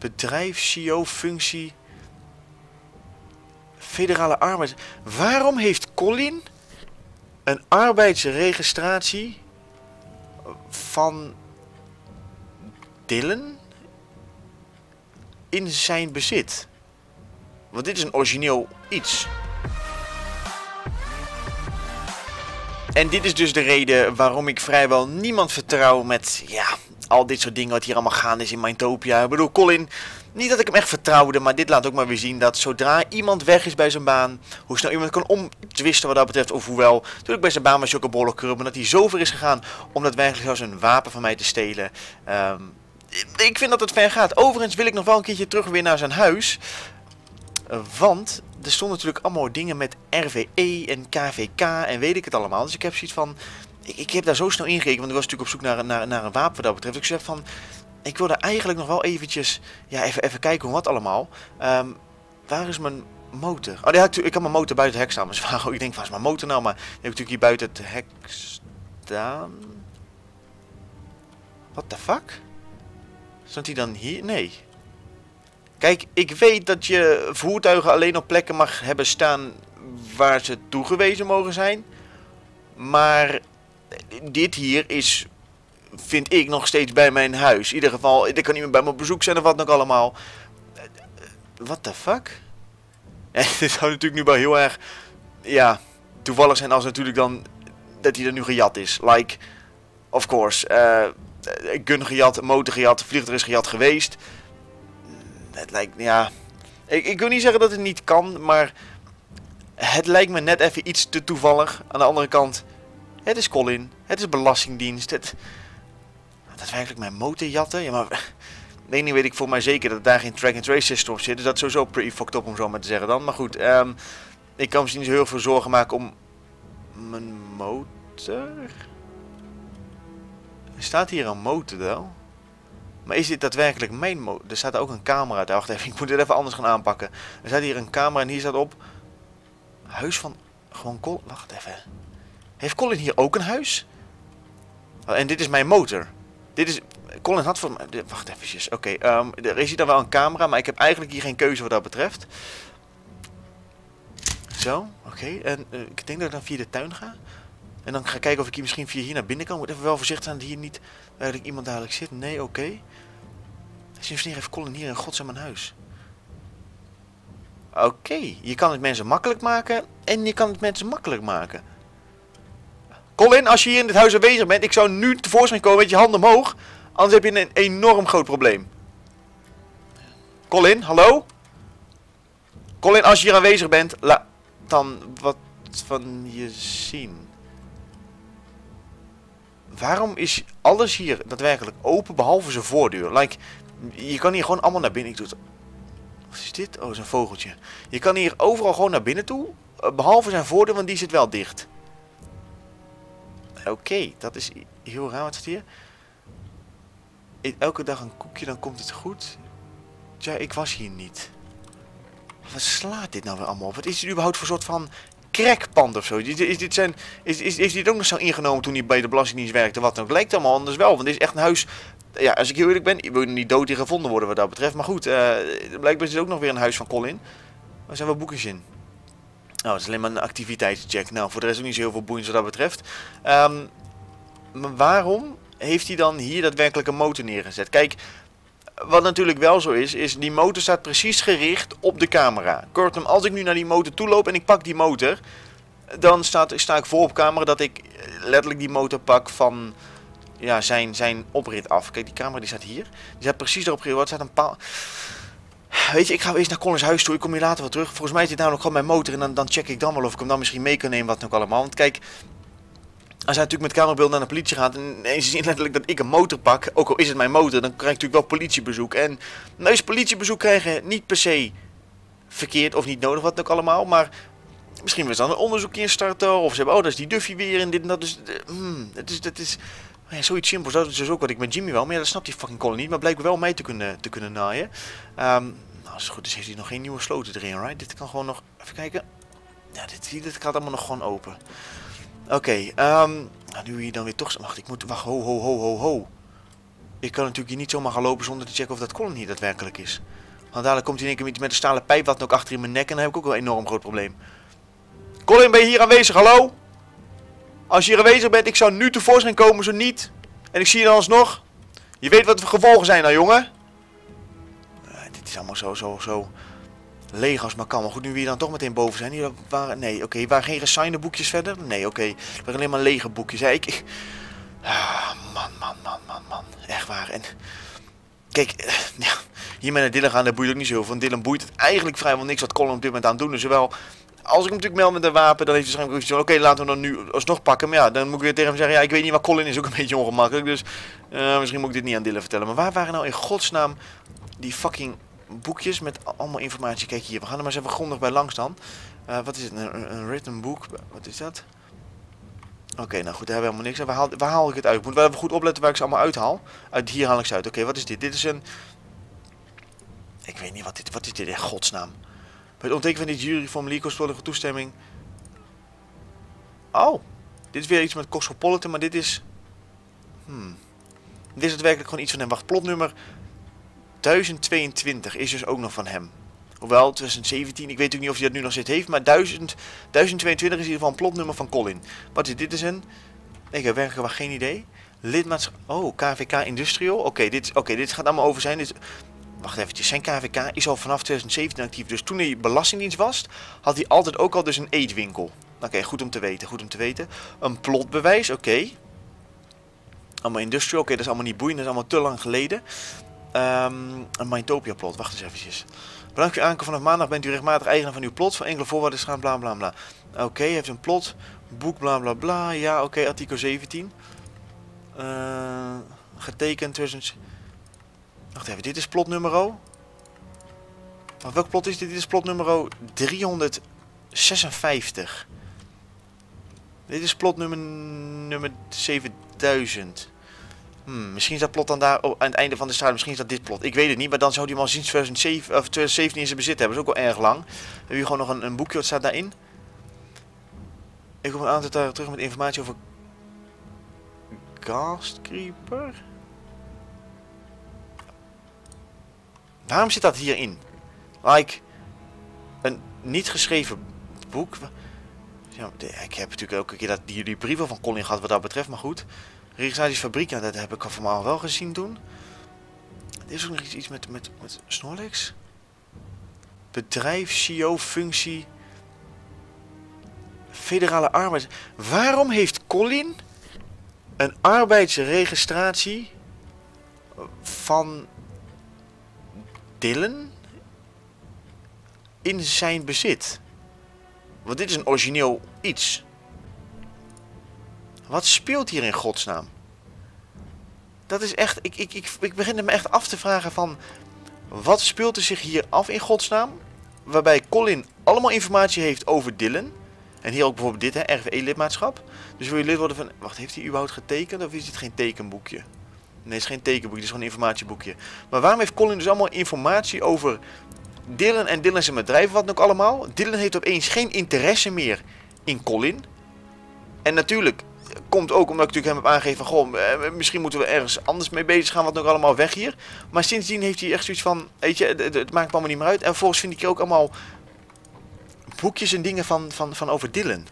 Bedrijf, CEO, functie. Federale arbeid. Waarom heeft Colin een arbeidsregistratie van Dylan in zijn bezit? Want dit is een origineel iets. En dit is dus de reden waarom ik vrijwel niemand vertrouw met, ja, al dit soort dingen wat hier allemaal gaande is in Mindtopia. Ik bedoel, Colin, niet dat ik hem echt vertrouwde, maar dit laat ook maar weer zien dat zodra iemand weg is bij zijn baan, hoe snel iemand kan omtwisten wat dat betreft, of hoewel, natuurlijk bij zijn baan was hij ook een behoorlijk krul, maar dat hij zover is gegaan om daadwerkelijk zelfs een wapen van mij te stelen. Ik vind dat het ver gaat. Overigens wil ik nog wel een keertje terug weer naar zijn huis. Want er stonden natuurlijk allemaal dingen met RVE en KVK en weet ik het allemaal. Dus ik heb zoiets van, ik heb daar zo snel ingekeken, want ik was natuurlijk op zoek naar een wapen wat dat betreft. Dus ik zeg van, ik wilde eigenlijk nog wel eventjes, ja, even kijken hoe wat allemaal. Waar is mijn motor? Oh, ja, ik had mijn motor buiten het hek staan. Maar ik denk, waar is mijn motor nou? Maar die heb ik natuurlijk hier buiten het hek staan. What the fuck? Stond hij dan hier? Nee. Kijk, ik weet dat je voertuigen alleen op plekken mag hebben staan waar ze toegewezen mogen zijn. Maar dit hier is, vind ik, nog steeds bij mijn huis. In ieder geval, er kan iemand bij me op bezoek zijn of wat nog allemaal. What the fuck? En dit zou natuurlijk nu wel heel erg, ja, toevallig zijn als natuurlijk dan dat hij er nu gejat is. Like, of course, gun gejat, motor gejat, vliegtuig is gejat geweest. Het lijkt, ja, ik wil niet zeggen dat het niet kan, maar het lijkt me net even iets te toevallig. Aan de andere kant, het is Colin, het is Belastingdienst, daadwerkelijk mijn motor jatten. Ja, maar één ding weet ik voor mij zeker, dat daar geen track-and-trace system op zit. Dus dat is sowieso pretty fucked up om zo maar te zeggen dan. Maar goed, ik kan misschien niet zo heel veel zorgen maken om mijn motor. Er staat hier een motor wel. Maar is dit daadwerkelijk mijn motor? Er staat ook een camera daar. Wacht even, ik moet dit even anders gaan aanpakken. Er staat hier een camera en hier staat op huis van, gewoon Colin. Wacht even. Heeft Colin hier ook een huis? Oh, en dit is mijn motor. Dit is, Colin had voor mij, wacht eventjes. Oké, er is hier dan wel een camera, maar ik heb eigenlijk hier geen keuze wat dat betreft. Zo, oké. En ik denk dat ik dan via de tuin ga. En dan ga ik kijken of ik hier misschien via hier naar binnen kan. Ik moet even wel voorzichtig zijn dat hier niet eigenlijk iemand dadelijk zit. Nee, oké. Sinds wanneer heeft Colin hier in godsnaam een huis? Oké, je kan het mensen makkelijk maken en je kan het mensen makkelijk maken. Colin, als je hier in dit huis aanwezig bent, ik zou nu tevoorschijn komen met je handen omhoog. Anders heb je een enorm groot probleem. Colin, hallo? Colin, als je hier aanwezig bent, laat dan wat van je zien. Waarom is alles hier daadwerkelijk open, behalve zijn voordeur? Like, je kan hier gewoon allemaal naar binnen. Ik doe het. Wat is dit? Oh, dat is een vogeltje. Je kan hier overal gewoon naar binnen toe, behalve zijn voordeur, want die zit wel dicht. Oké, dat is heel raar. Wat staat hier? Eet elke dag een koekje, dan komt het goed. Tja, ik was hier niet. Wat slaat dit nou weer allemaal op? Wat is dit überhaupt voor soort van crackpand of zo? Is dit ook nog zo ingenomen toen hij bij de Belastingdienst werkte? Wat dan ook? Lijkt allemaal anders wel, want dit is echt een huis. Ja, als ik heel eerlijk ben, ik wil niet dood hier gevonden worden wat dat betreft. Maar goed, blijkbaar is het ook nog weer een huis van Colin. Waar zijn wel boekjes in? Nou, het is alleen maar een activiteitscheck. Nou, voor de rest ook niet zo heel veel boeiends wat dat betreft. Maar waarom heeft hij dan hier daadwerkelijk een motor neergezet? Kijk, wat natuurlijk wel zo is die motor staat precies gericht op de camera. Kortom, als ik nu naar die motor toe loop en ik pak die motor, dan sta ik voor op camera dat ik letterlijk die motor pak van, ja, zijn oprit af. Kijk, die camera die staat hier. Die staat precies erop gericht. Er staat een paal. Weet je, ik ga eerst naar Colin's huis toe. Ik kom hier later wel terug. Volgens mij is dit namelijk gewoon mijn motor. En dan check ik dan wel of ik hem dan misschien mee kan nemen. Wat nog allemaal. Want kijk, als hij natuurlijk met camerabeeld naar de politie gaat. En ze zien letterlijk dat ik een motor pak. Ook al is het mijn motor. Dan krijg ik natuurlijk wel politiebezoek. En nou is politiebezoek krijgen niet per se verkeerd of niet nodig. Wat ook allemaal. Maar misschien willen ze dan een onderzoekje instarten. Of ze hebben, oh, dat is die Duffy weer. En dit en dat. Dus dat is ja, zoiets simpels. Dat is dus ook wat ik met Jimmy wel. Maar ja, dat snapt die fucking Colin niet. Maar blijkt wel mij te kunnen naaien. Nou, als het goed is, heeft hij nog geen nieuwe sloten erin, right? Dit kan gewoon nog... Even kijken. Ja, dit gaat allemaal nog gewoon open. Oké, nou, nu hier dan weer toch... Wacht, ik moet... Wacht, ho. Ik kan natuurlijk hier niet zomaar gaan lopen zonder te checken of dat Colin hier daadwerkelijk is. Want dadelijk komt hij in één keer met een stalen pijp wat ook achter in mijn nek en dan heb ik ook wel een enorm groot probleem. Colin, ben je hier aanwezig? Hallo? Als je hier aanwezig bent, ik zou nu tevoorschijn komen, zo niet. En ik zie je dan alsnog. Je weet wat de gevolgen zijn dan, jongen. Dit is allemaal zo leeg als maar kan. Maar goed, nu we hier dan toch meteen boven zijn. Hier waren, nee, oké, hier waren geen gesignde boekjes verder. Nee, oké. Het waren alleen maar lege boekjes. Ja, man. Echt waar. En kijk, ja, hier met Dylan gaan, dat boeit ook niet zoveel. Van Dylan boeit het eigenlijk vrijwel niks wat Colin op dit moment aan het doen is. Zowel, als ik hem natuurlijk meld met een wapen, dan heeft hij waarschijnlijk ook oké, laten we dan nu alsnog pakken. Maar ja, dan moet ik weer tegen hem zeggen, ja, ik weet niet waar Colin is. Ook een beetje ongemakkelijk. Dus misschien moet ik dit niet aan Dylan vertellen. Maar waar waren nou in godsnaam die fucking boekjes met allemaal informatie? Kijk hier, we gaan er maar eens even grondig bij langs dan. Wat is het? Een written boek? Wat is dat? Oké, nou goed, daar hebben we helemaal niks aan. Waar haal ik het uit? Ik moet wel even goed opletten waar ik ze allemaal uithaal. Uit hier haal ik ze uit. Oké, wat is dit? Dit is een... Ik weet niet wat is dit in godsnaam? Bij het onttekenen van dit juryformulier kostplodige toestemming. Oh, dit is weer iets met Cosmopolitan, maar dit is... Dit is daadwerkelijk gewoon iets van hem. Wacht, plotnummer 1022 is dus ook nog van hem. Hoewel, 2017, ik weet natuurlijk niet of hij dat nu nog zit heeft, maar 1022 is in ieder geval een plotnummer van Colin. Wat is dit? Is een... Ik heb werkelijk geen idee. Lidmaatschap... Oh, KVK Industrial. Oké, dit gaat allemaal over zijn... Wacht eventjes, zijn KVK is al vanaf 2017 actief. Dus toen hij belastingdienst was, had hij altijd ook al dus een eetwinkel. Oké, goed om te weten, Een plotbewijs, oké. Allemaal industrial, oké, dat is allemaal niet boeiend, dat is allemaal te lang geleden. Een Mindtopia plot, wacht eens eventjes. Bedankt voor uw aankomst, vanaf maandag bent u rechtmatig eigenaar van uw plot. Voor enkele voorwaarden gaan bla bla bla. Oké, heeft een plot, boek bla bla bla. Ja, oké, artikel 17. Getekend 2000... Wacht even, dit is plotnummer... Welk plot is dit? Dit is plotnummer 356. Dit is plotnummer 7000. Misschien is dat plot dan daar aan het einde van de straat. Misschien is dat dit plot. Ik weet het niet, maar dan zou hij hem al sinds 2017 in zijn bezit hebben. Dat is ook wel erg lang. We hebben hier gewoon nog een boekje, wat staat daarin? Ik kom een aantal dagen terug met informatie over... Ghastcreeper? Waarom zit dat hierin? Like, een niet geschreven boek. Ja, ik heb natuurlijk elke keer die brieven van Colin gehad wat dat betreft, maar goed. Registratiesfabriek, ja, dat heb ik al van mij wel gezien toen. Er is ook nog iets met Snorlax. Bedrijf, CEO, functie. Federale arbeids... Waarom heeft Colin een arbeidsregistratie van Dylan in zijn bezit? Want dit is een origineel iets. Wat speelt hier in godsnaam? Dat is echt... Ik begin me echt af te vragen van... Wat speelt er zich hier af in godsnaam? Waarbij Colin allemaal informatie heeft over Dylan. En hier ook bijvoorbeeld dit, hè, RVE-lidmaatschap. Dus wil je lid worden van... Wacht, heeft hij überhaupt getekend of is dit geen tekenboekje? Nee, het is geen tekenboekje, het is gewoon een informatieboekje. Maar waarom heeft Colin dus allemaal informatie over Dylan en Dylan zijn bedrijf, wat ook allemaal? Dylan heeft opeens geen interesse meer in Colin. En natuurlijk komt ook omdat ik natuurlijk hem heb aangegeven van... Goh, misschien moeten we ergens anders mee bezig gaan, wat ook allemaal weg hier. Maar sindsdien heeft hij echt zoiets van... Weet je, het maakt me allemaal niet meer uit. En vervolgens vind ik hier ook allemaal boekjes en dingen van over Dylan.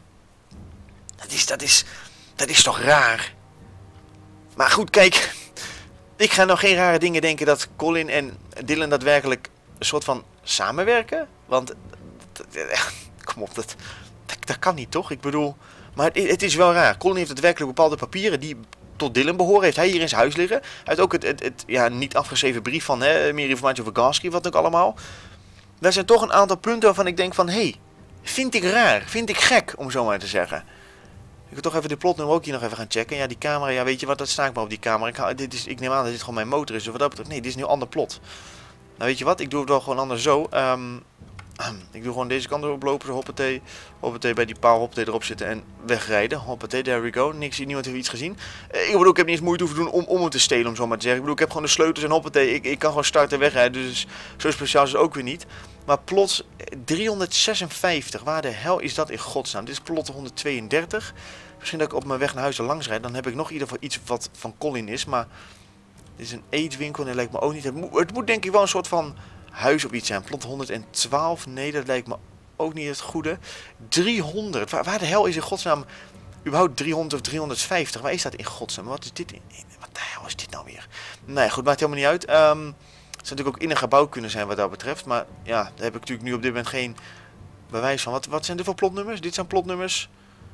Dat is toch raar? Maar goed, kijk... Ik ga nog geen rare dingen denken dat Colin en Dylan daadwerkelijk een soort van samenwerken. Want, kom op, dat kan niet toch? Ik bedoel, maar het is wel raar. Colin heeft daadwerkelijk bepaalde papieren die tot Dylan behoren. Heeft hij hier in zijn huis liggen. Hij heeft ook het niet afgeschreven brief van meer informatie over Ghastcreeper, wat ook allemaal. Daar zijn toch een aantal punten waarvan ik denk van, hé, vind ik raar, vind ik gek, om zo maar te zeggen. Ik wil toch even de plotnummer ook hier nog even gaan checken. Ja, die camera, ja, weet je wat, dat sta ik maar op die camera. Ik neem aan dat dit gewoon mijn motor is. Dus wat dat betreft, nee, dit is een heel ander plot. Nou, weet je wat, ik doe het wel gewoon anders zo. Ik doe gewoon deze kant erop lopen, zo hoppatee. Hoppatee bij die paal, hoppatee erop zitten en wegrijden. Hoppatee, there we go. Niemand heeft iets gezien. Ik bedoel, ik heb niet eens moeite hoeven doen om het te stelen, om zo maar te zeggen. Ik bedoel, ik heb gewoon de sleutels en hoppatee. Ik kan gewoon starten en wegrijden, dus zo speciaal is het ook weer niet. Maar plot 356, waar de hel is dat in godsnaam? Dit is plot 132. Misschien dat ik op mijn weg naar huis er langs rijd. Dan heb ik nog in ieder geval iets wat van Colin is. Maar Dit is een eetwinkel en dat lijkt me ook niet. Het moet denk ik wel een soort van huis of iets zijn. Plot 112. Nee, dat lijkt me ook niet het goede. 300. Waar de hel is in godsnaam überhaupt 300 of 350? Waar is dat in godsnaam? Wat is dit? Wat de hel is dit nou weer? Nee, goed, maakt helemaal niet uit. Het zou natuurlijk ook in een gebouw kunnen zijn wat dat betreft. Maar ja, daar heb ik natuurlijk nu op dit moment geen bewijs van. Wat zijn dit voor plotnummers? Dit zijn plotnummers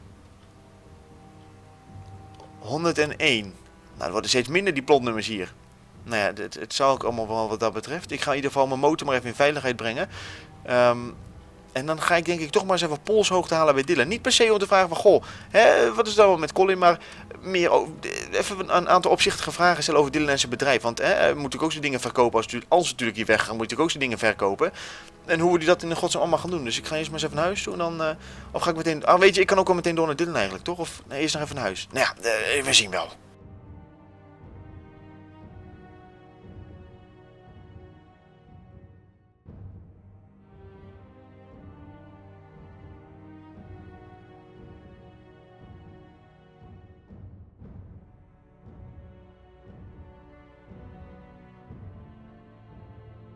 101. Nou, er worden steeds minder die plotnummers hier. Nou ja, het zou ook allemaal wel wat dat betreft. Ik ga in ieder geval mijn motor maar even in veiligheid brengen. En dan ga ik denk ik toch maar eens even polshoogte halen bij Dylan. Niet per se om te vragen van, goh, hè, wat is dat wel met Colin? Maar meer even een aantal opzichtige vragen stellen over Dylan en zijn bedrijf. Want moet natuurlijk ook zijn dingen verkopen. Als ze natuurlijk hier weggaan, moet hij natuurlijk ook zijn dingen verkopen. En hoe we dat in de godsnaam allemaal gaan doen. Dus ik ga eerst maar eens even naar huis toe. En dan, of ga ik meteen... weet je, ik kan ook wel meteen door naar Dylan eigenlijk, toch? Of nee, eerst nog even naar huis. Nou ja, we zien wel.